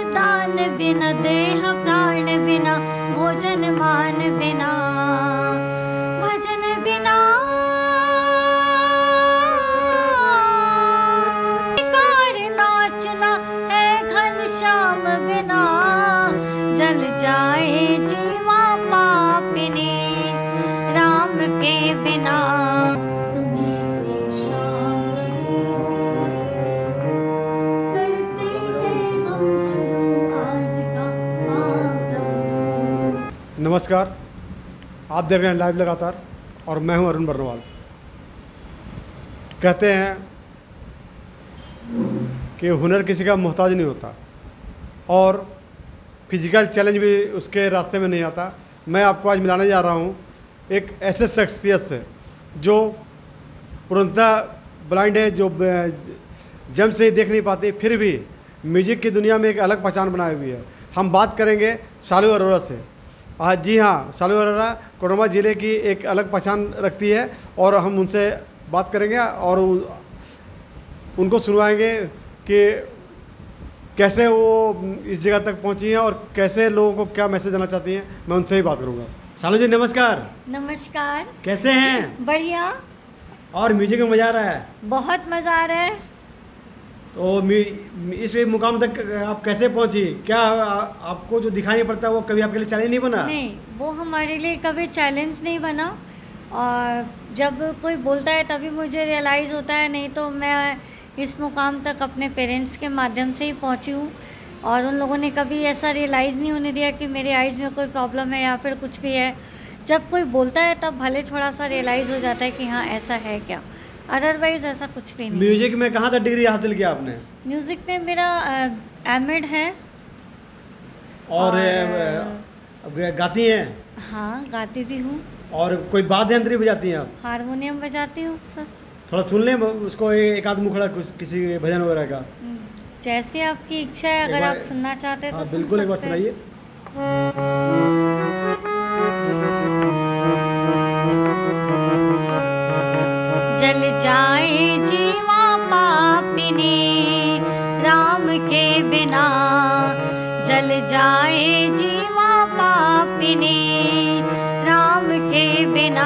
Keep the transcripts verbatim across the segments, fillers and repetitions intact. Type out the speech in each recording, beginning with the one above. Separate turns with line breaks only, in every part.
दान बिना देह प्राण बिना भोजन मान बिना भजन बिना कार नाचना है घनश्याम बिना जल जाए जीवा पापिनी राम के बिना। तुम्हें से शाम करते हैं हम शुरू आज का पाप।
नमस्कार, आप देख रहे हैं लाइव लगातार और मैं हूं अरुण बर्नवाल। कहते हैं कि हुनर किसी का मोहताज नहीं होता और फिजिकल चैलेंज भी उसके रास्ते में नहीं आता। मैं आपको आज मिलाने जा रहा हूं एक ऐसे शख्सियत से जो पूर्णतः ब्लाइंड है, जो जन्म से ही देख नहीं पाती, फिर भी म्यूजिक की दुनिया में एक अलग पहचान बनाई हुई है। हम बात करेंगे शालू अरोड़ा से। आज जी हाँ, शालू अरोड़ा कोडरमा ज़िले की एक अलग पहचान रखती है और हम उनसे बात करेंगे और उनको सुनवाएंगे कि कैसे वो इस जगह तक पहुंची हैं और कैसे लोगों को क्या मैसेज देना चाहती हैं। मैं उनसे ही बात करूंगा। शालू जी नमस्कार।
नमस्कार।
कैसे हैं?
बढ़िया।
और म्यूजिक में मज़ा आ रहा है?
बहुत मज़ा आ रहा है।
तो इस मुकाम तक आप कैसे पहुंची? क्या आपको जो दिखाई नहीं पड़ता वो कभी आपके लिए चैलेंज नहीं बना?
नहीं, वो हमारे लिए कभी चैलेंज नहीं बना। और जब कोई बोलता है तभी मुझे रियलाइज़ होता है, नहीं तो मैं इस मुकाम तक अपने पेरेंट्स के माध्यम से ही पहुंची हूँ और उन लोगों ने कभी ऐसा रियलाइज़ नहीं होने दिया कि मेरे आइज़ में कोई प्रॉब्लम है या फिर कुछ भी है। जब कोई बोलता है तब भले थोड़ा सा रियलाइज़ हो जाता है कि हाँ ऐसा है क्या, अदरवाइज़ ऐसा कुछ भी नहीं।
म्यूजिक में कहाँ तक डिग्री हासिल किया आपने?
म्यूज़िक में मेरा एम एड है।
और, और गाती हैं?
हाँ, गाती भी हूँ।
और कोई वाद्य यंत्र भी बजाती हैं आप?
हारमोनियम बजाती हूँ सर।
थोड़ा सुन लें उसको, एक आध मुखड़ा किसी भजन वगैरह का।
जैसे आपकी इच्छा है, अगर आप सुनना चाहते हैं तो सुन
बिल्कुल, एक बार सुनाइए।
जल जाए जीवा पापिनी राम के बिना जल जाए जीवा पापिनी राम के बिना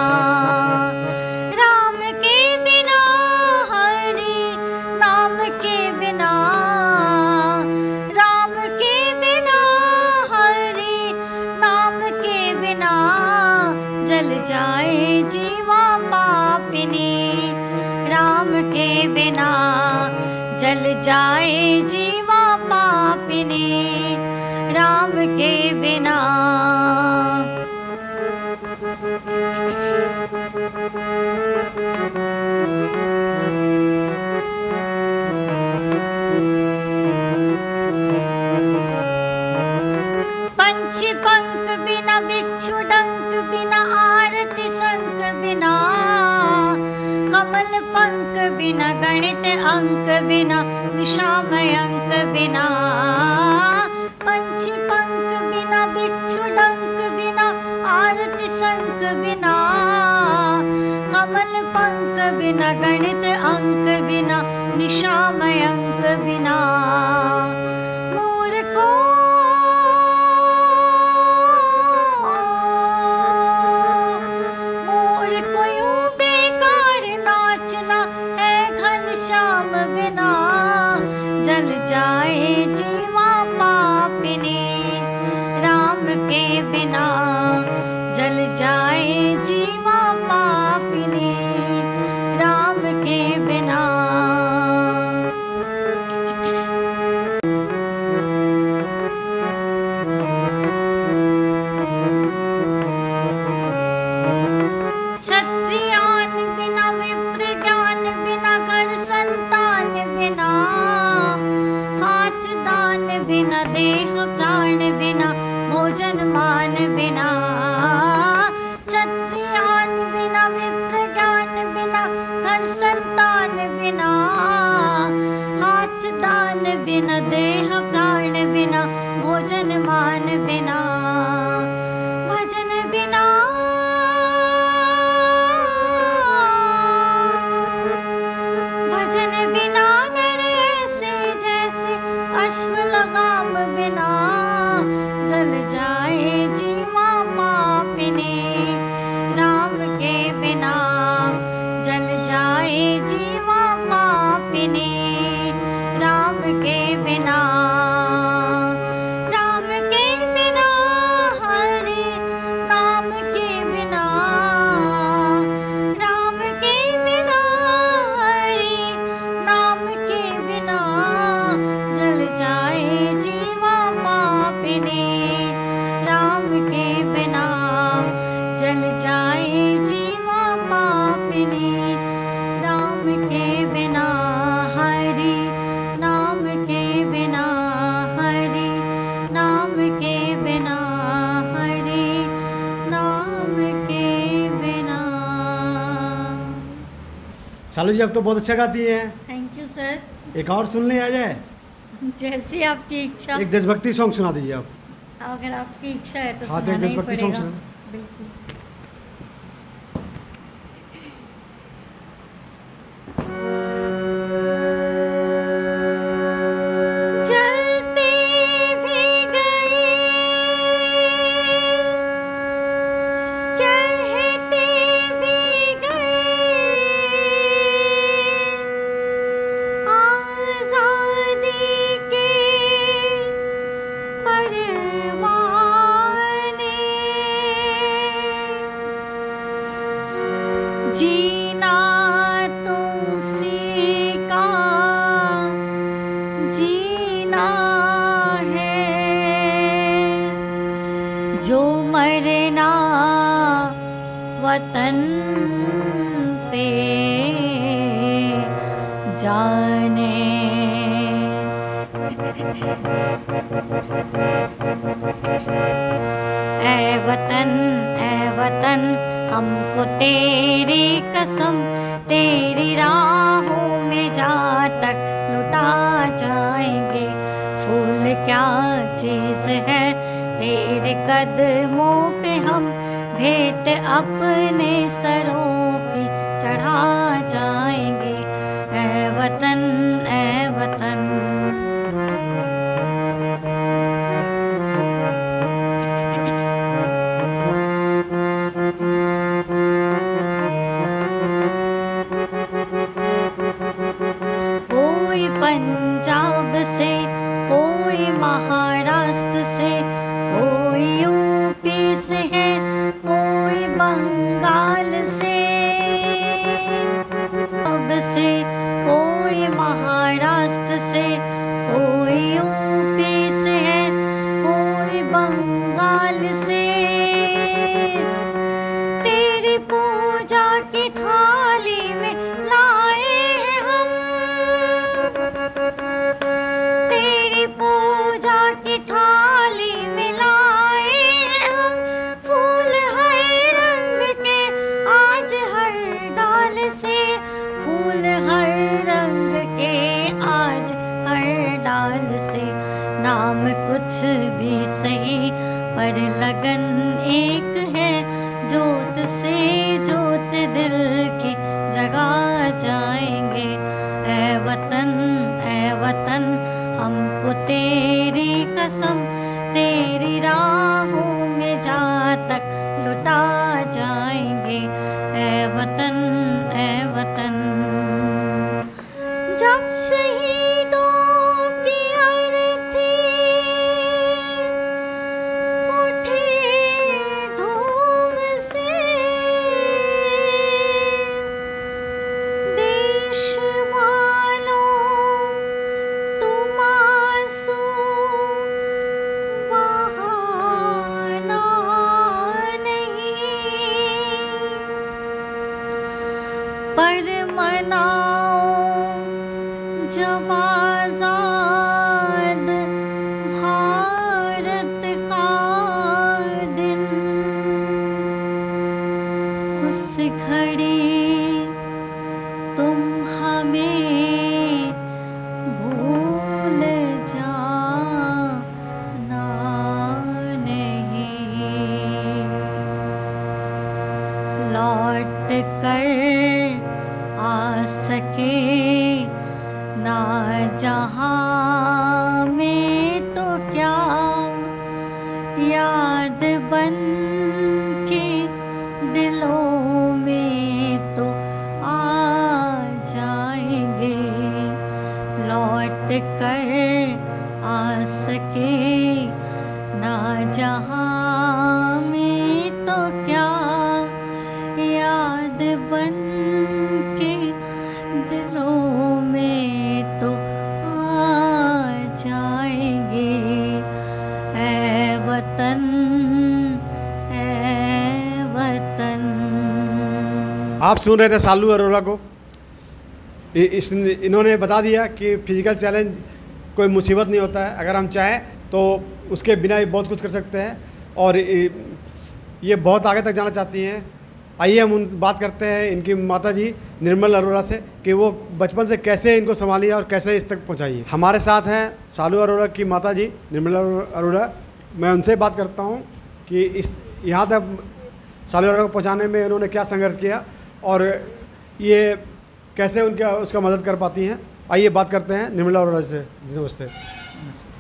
राम के बिना हरि नाम के बिना राम के बिना हरि नाम के बिना जल जाए जीवा पापिनी राम के बिना जल जाए जीवा पापिनी राम के बिना। पंछी पंख बिना बिच्छू डंक बिना आरती शंख बिना कमल पंख बिना गणित अंक बिना विषामय अंक बिना पंछी पंख बिना बिच्छू डंक बिना आरती शंख बिना कमल पंख बिना गणित अंक बिना निशामय अंक बिना मोर को मोर को यूं बेकार नाचना है घनश्याम बिना जल जाए जीवा पापिनी राम के बिना जल जाए जीवा पापिनी राम के बिना। क्षत्रियान बिना विप्र ज्ञान बिना घर संतान बिना हाथ दान बिना देह प्राण बिना भोजन मान बिना क्षत्रियान बिना विप्र ज्ञान बिना घर संतान बिना हाथ दान बिना देह प्राण बिना भोजन मान बिना भजन बिना भजन बिना नर से जैसे अष्ट भस्म लगाम बिना जल जाए जीवा पापिने। राम के बिना जल जाए जीवा पापिने। राम के बिना राम के बिना हरे नाम के बिना। राम के बिना हरे नाम के बिना जल जाए जीवा पापिने। राम के बिना जल जाए जीवा पापिने। राम के बिना हरि नाम के बिना हरि नाम के बिना हरि नाम के बिना।
शालू जी, आप तो बहुत अच्छा गाती हैं।
Thank you sir.
एक और सुन ले आ जाए।
जैसी आपकी इच्छा।
एक देशभक्ति सॉन्ग सुना दीजिए आप।
अगर आपकी इच्छा है तो
हाँ, तो एक
सुनाना ही
देशभक्ति सॉन्ग
पड़ेगा।
सुना।
बिल्कुल। जलते भी गए कहते भी गए आजादी के परवाने। जीना तुमसे का जीना है। जो मरना वतन पे जाने। ऐ वतन ऐ वतन हमको तेरी कसम तेरी राहों में जा तक लुटा जाएंगे। फूल क्या चीज़ है तेरे कदमों पे हम भेंट अपने सरों की चढ़ा जाएंगे। ऐ वतन ऐ वतन। कोई पंजाब से कोई महाराष्ट्र से कोई यूपी से है कोई बंगाल से। अब से कोई महाराष्ट्र से कोई यूपी से है कोई बंगाल से। तेरी पूजा की थाली में लाए हैं हम। तेरी पूजा की थाली में लाए हैं हम। फूल हर रंग के आज हर डाल से। फूल हर रंग के आज हर डाल से। नाम कुछ भी सही पर लगन एक है। जोत से जोत दिल की जगा जाएंगे। ऐ वतन ऐ वतन हमको तेरी कसम तेरी राहों में जा तक लुटा जाएंगे। ऐ वतन ऐ वतन। जब शहीदों की अर्थी उठे धूम से। देश वालों तुम आंसू बहाना नहीं।
आ सके ना जहाँ में तो क्या याद बन के दिलों में तो आ जाएंगे। ऐ वतन ऐ वतन।
आप सुन रहे थे सालू अरोड़ा को। इस इन्होंने बता दिया कि फिजिकल चैलेंज कोई मुसीबत नहीं होता है, अगर हम चाहें तो उसके बिना ही बहुत कुछ कर सकते हैं, और ये बहुत आगे तक जाना चाहती हैं। आइए हम उन बात करते हैं इनकी माता जी निर्मल अरोड़ा से कि वो बचपन से कैसे इनको संभाली और कैसे इस तक पहुंचाई। हमारे साथ हैं सालू अरोड़ा की माता जी निर्मल अरोड़ा। मैं उनसे बात करता हूं कि इस यहाँ तक सालू अरोड़ा को पहुँचाने में उन्होंने क्या संघर्ष किया और ये कैसे उनका उसका मदद कर पाती हैं। आइए बात करते हैं निर्मला अरोड़ा से। नमस्ते।
नमस्ते।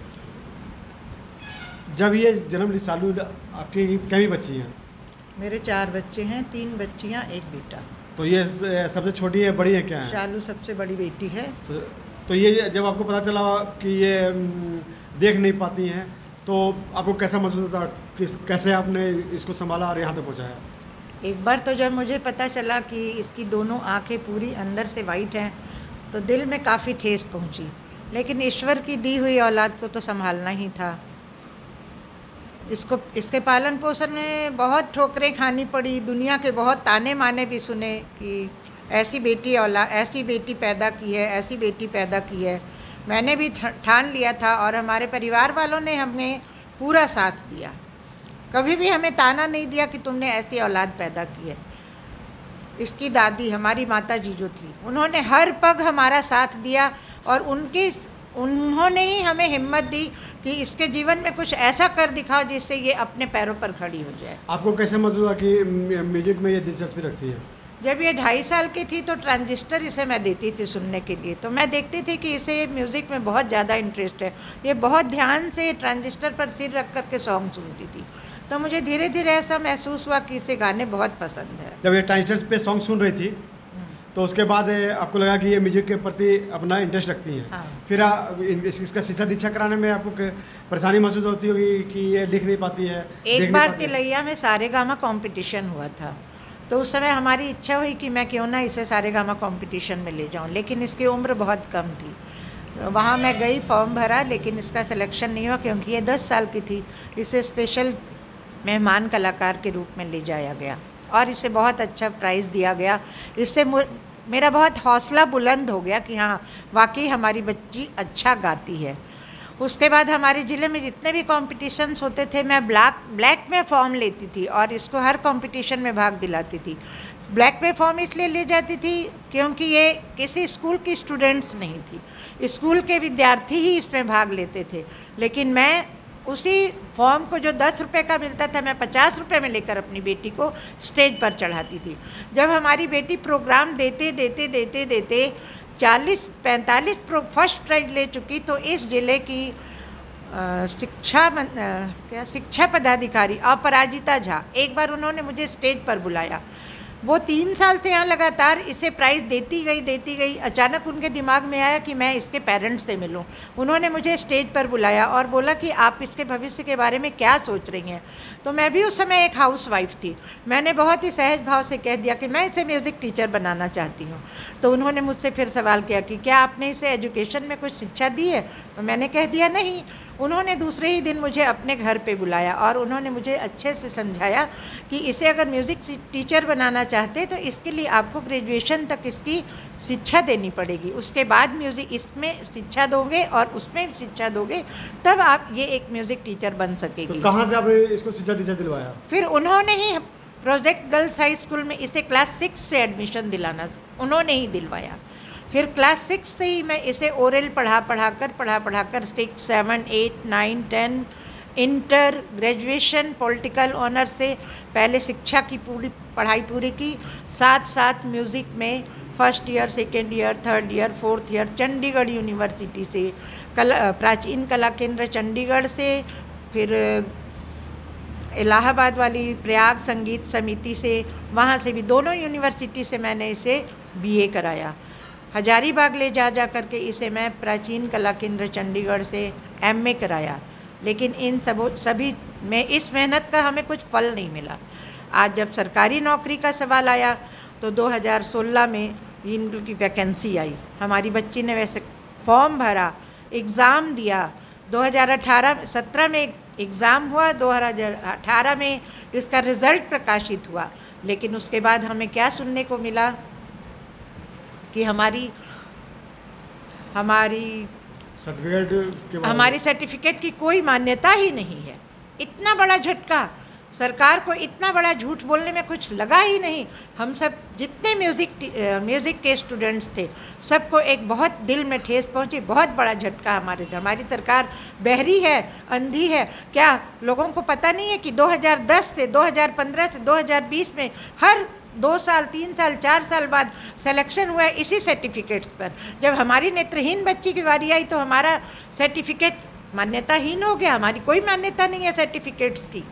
जब ये जन्म ली सालू, आपकी कितनी बच्ची हैं?
मेरे चार बच्चे हैं, तीन बच्चियां, एक बेटा।
तो ये सबसे छोटी है, बड़ी है क्या है?
शालू सबसे बड़ी बेटी है।
तो, तो ये जब आपको पता चला कि ये देख नहीं पाती हैं तो आपको कैसा महसूस होता, किस कैसे आपने इसको संभाला और यहाँ तक पहुँचाया?
एक बार तो जब मुझे पता चला कि इसकी दोनों आंखें पूरी अंदर से वाइट हैं तो दिल में काफ़ी ठेस पहुंची, लेकिन ईश्वर की दी हुई औलाद को तो संभालना ही था। इसको इसके पालन पोषण में बहुत ठोकरें खानी पड़ी, दुनिया के बहुत ताने माने भी सुने कि ऐसी बेटी औलाद ऐसी बेटी पैदा की है, ऐसी बेटी पैदा की है। मैंने भी ठान लिया था और हमारे परिवार वालों ने हमें पूरा साथ दिया, कभी भी हमें ताना नहीं दिया कि तुमने ऐसी औलाद पैदा की है। इसकी दादी हमारी माता जी जो थी, उन्होंने हर पग हमारा साथ दिया और उनकी उन्होंने ही हमें हिम्मत दी कि इसके जीवन में कुछ ऐसा कर दिखाओ जिससे ये अपने पैरों पर खड़ी हो जाए।
आपको कैसे महसूस हुआ कि म्यूजिक में ये दिलचस्पी रखती है?
जब ये ढाई साल की थी तो ट्रांजिस्टर इसे मैं देती थी सुनने के लिए, तो मैं देखती थी कि इसे म्यूज़िक में बहुत ज़्यादा इंटरेस्ट है। ये बहुत ध्यान से ट्रांजिस्टर पर सिर रख कर के सॉन्ग सुनती थी, तो मुझे धीरे धीरे ऐसा महसूस हुआ कि इसे गाने बहुत पसंद है।
जब ये ट्रांजिस्टर पे सॉन्ग सुन रही थी तो उसके बाद आपको लगा कि ये म्यूजिक के प्रति अपना इंटरेस्ट रखती हैं।
हाँ।
फिर आ, इसका शिक्षा दीक्षा कराने में आपको परेशानी महसूस होती होगी कि ये लिख नहीं पाती है?
एक बार तिलैया में सारे गामा कंपटीशन हुआ था, तो उस समय हमारी इच्छा हुई कि मैं क्यों ना इसे सारे गामा कंपटीशन में ले जाऊं, लेकिन इसकी उम्र बहुत कम थी। तो वहाँ मैं गई, फॉर्म भरा, लेकिन इसका सिलेक्शन नहीं हुआ क्योंकि ये दस साल की थी। इसे स्पेशल मेहमान कलाकार के रूप में ले जाया गया और इसे बहुत अच्छा प्राइज़ दिया गया। इससे मेरा बहुत हौसला बुलंद हो गया कि हाँ वाकई हमारी बच्ची अच्छा गाती है। उसके बाद हमारे ज़िले में जितने भी कॉम्पिटिशन्स होते थे, मैं ब्लैक ब्लैक में फॉर्म लेती थी और इसको हर कॉम्पिटिशन में भाग दिलाती थी। ब्लैक में फॉर्म इसलिए ले जाती थी क्योंकि ये किसी स्कूल की स्टूडेंट्स नहीं थी, स्कूल के विद्यार्थी ही इसमें भाग लेते थे, लेकिन मैं उसी फॉर्म को जो दस रुपये का मिलता था मैं पचास रुपये में लेकर अपनी बेटी को स्टेज पर चढ़ाती थी। जब हमारी बेटी प्रोग्राम देते देते देते देते चालीस पैंतालीस फर्स्ट प्राइज ले चुकी, तो इस ज़िले की आ, शिक्षा आ, क्या शिक्षा पदाधिकारी अपराजिता झा, एक बार उन्होंने मुझे स्टेज पर बुलाया। वो तीन साल से यहाँ लगातार इसे प्राइज़ देती गई देती गई अचानक उनके दिमाग में आया कि मैं इसके पेरेंट्स से मिलूं। उन्होंने मुझे स्टेज पर बुलाया और बोला कि आप इसके भविष्य के बारे में क्या सोच रही हैं। तो मैं भी उस समय एक हाउसवाइफ थी, मैंने बहुत ही सहज भाव से कह दिया कि मैं इसे म्यूज़िक टीचर बनाना चाहती हूँ। तो उन्होंने मुझसे फिर सवाल किया कि क्या आपने इसे एजुकेशन में कुछ शिक्षा दी है? तो मैंने कह दिया नहीं। उन्होंने दूसरे ही दिन मुझे अपने घर पे बुलाया और उन्होंने मुझे अच्छे से समझाया कि इसे अगर म्यूज़िक टीचर बनाना चाहते तो इसके लिए आपको ग्रेजुएशन तक इसकी शिक्षा देनी पड़ेगी, उसके बाद म्यूज़िक इसमें शिक्षा दोगे और उसमें शिक्षा दोगे तब आप ये एक म्यूज़िक टीचर बन सकेगी।
तो कहाँ से आपने इसको शिक्षा दीक्षा दिलवाया?
फिर उन्होंने ही प्रोजेक्ट गर्ल्स हाई स्कूल में इसे क्लास सिक्स से एडमिशन दिलाना उन्होंने ही दिलवाया। फिर क्लास सिक्स से ही मैं इसे ओरल पढ़ा पढ़ा कर पढ़ा पढ़ा कर six seven eight nine ten inter graduation political honour से पहले शिक्षा की पूरी पढ़ाई पूरी की, साथ साथ म्यूज़िक में first year second year third year fourth year Chandigarh university से, कला प्राचीन कला केंद्र चंडीगढ़ से, फिर इलाहाबाद वाली प्रयाग संगीत समिति से, वहाँ से भी दोनों यूनिवर्सिटी से मैंने इसे बीए कराया। हजारीबाग ले जा जा करके इसे मैं प्राचीन कला केंद्र चंडीगढ़ से एम ए कराया, लेकिन इन सब सभी में इस मेहनत का हमें कुछ फल नहीं मिला। आज जब सरकारी नौकरी का सवाल आया तो दो हज़ार सोलह में इनकी वैकेंसी आई, हमारी बच्ची ने वैसे फॉर्म भरा, एग्ज़ाम दिया, दो हज़ार अठारह सत्रह में एग्ज़ाम हुआ, दो हज़ार अठारह में इसका रिज़ल्ट प्रकाशित हुआ, लेकिन उसके बाद हमें क्या सुनने को मिला कि हमारी हमारी
सर्टिफिकेट
हमारी सर्टिफिकेट की कोई मान्यता ही नहीं है। इतना बड़ा झटका, सरकार को इतना बड़ा झूठ बोलने में कुछ लगा ही नहीं। हम सब जितने म्यूज़िक म्यूज़िक के स्टूडेंट्स थे, सबको एक बहुत दिल में ठेस पहुंची, बहुत बड़ा झटका। हमारे हमारी सरकार बहरी है, अंधी है क्या? लोगों को पता नहीं है कि दो हज़ार दस से दो हज़ार पंद्रह से दो हज़ार बीस में हर दो साल तीन साल चार साल बाद सिलेक्शन हुआ है इसी सर्टिफिकेट्स पर। जब हमारी नेत्रहीन बच्ची की बारी आई तो हमारा सर्टिफिकेट मान्यताहीन हो गया, हमारी कोई मान्यता नहीं है सर्टिफिकेट्स की।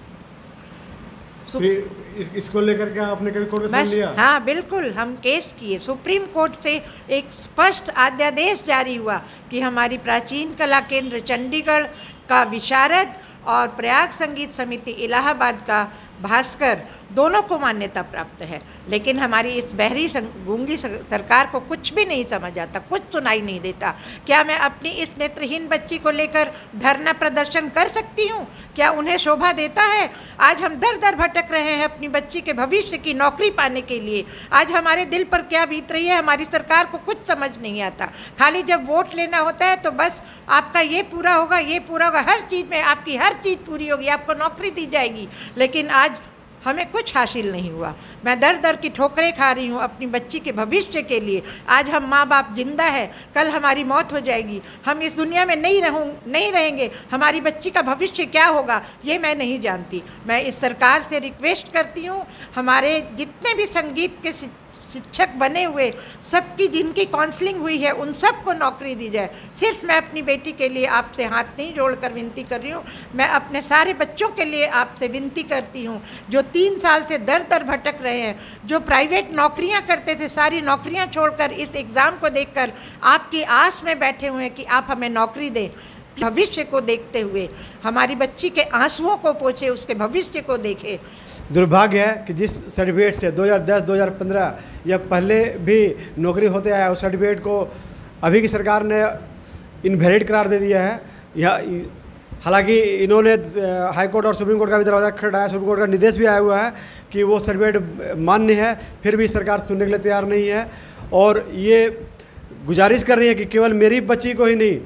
इस, इसको लेकर के आपने कभी कोर्ट में सुन लिया?
हाँ बिल्कुल, हम केस किए, सुप्रीम कोर्ट से एक स्पष्ट आद्यादेश जारी हुआ कि हमारी प्राचीन कला केंद्र चंडीगढ़ का विशारद और प्रयाग संगीत समिति इलाहाबाद का भास्कर दोनों को मान्यता प्राप्त है। लेकिन हमारी इस बहरी गूंगी सरकार को कुछ भी नहीं समझ आता, कुछ सुनाई नहीं देता। क्या मैं अपनी इस नेत्रहीन बच्ची को लेकर धरना प्रदर्शन कर सकती हूँ? क्या उन्हें शोभा देता है? आज हम दर दर भटक रहे हैं अपनी बच्ची के भविष्य की नौकरी पाने के लिए। आज हमारे दिल पर क्या बीत रही है, हमारी सरकार को कुछ समझ नहीं आता। खाली जब वोट लेना होता है तो बस आपका ये पूरा होगा, ये पूरा होगा, हर चीज़ में आपकी हर चीज़ पूरी होगी, आपको नौकरी दी जाएगी। लेकिन आज हमें कुछ हासिल नहीं हुआ। मैं दर दर की ठोकरें खा रही हूँ अपनी बच्ची के भविष्य के लिए। आज हम माँ बाप जिंदा है, कल हमारी मौत हो जाएगी, हम इस दुनिया में नहीं रहूँ नहीं रहेंगे, हमारी बच्ची का भविष्य क्या होगा ये मैं नहीं जानती। मैं इस सरकार से रिक्वेस्ट करती हूँ, हमारे जितने भी संगीत के शिक्षक बने हुए सबकी जिनकी काउंसलिंग हुई है उन सबको नौकरी दी जाए। सिर्फ मैं अपनी बेटी के लिए आपसे हाथ नहीं जोड़कर विनती कर रही हूँ, मैं अपने सारे बच्चों के लिए आपसे विनती करती हूँ जो तीन साल से दर दर भटक रहे हैं, जो प्राइवेट नौकरियाँ करते थे, सारी नौकरियाँ छोड़कर इस एग्ज़ाम को देखकर आपकी आस में बैठे हुए हैं कि आप हमें नौकरी दें। भविष्य को देखते हुए हमारी बच्ची के आंसुओं को पोंछे, उसके भविष्य को देखे।
दुर्भाग्य है कि जिस सर्टिफिकेट से दो हज़ार दस दो हज़ार पंद्रह या पहले भी नौकरी होते आया उस सर्टिफिकेट को अभी की सरकार ने इनवैलिड करार दे दिया है। यह हालांकि इन्होंने हाई कोर्ट और सुप्रीम कोर्ट का भी दरवाज़ा खटखटाया, सुप्रीम कोर्ट का निर्देश भी आया हुआ है कि वो सर्टिफिकेट मान्य है, फिर भी सरकार सुनने के लिए तैयार नहीं है। और ये गुजारिश कर रही है कि केवल मेरी बच्ची को ही नहीं,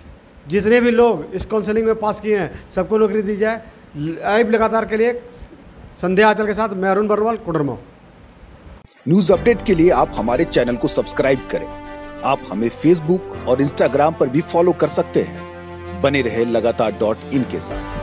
जितने भी लोग इस काउंसलिंग में पास किए हैं सबको नौकरी दी जाए। लाइव लगातार के लिए संध्या आंचल के साथ मैं अरुण बर्नवाल, कोडरमा।
न्यूज अपडेट के लिए आप हमारे चैनल को सब्सक्राइब करें। आप हमें फेसबुक और इंस्टाग्राम पर भी फॉलो कर सकते हैं। बने रहे लगातार डॉट इन के साथ।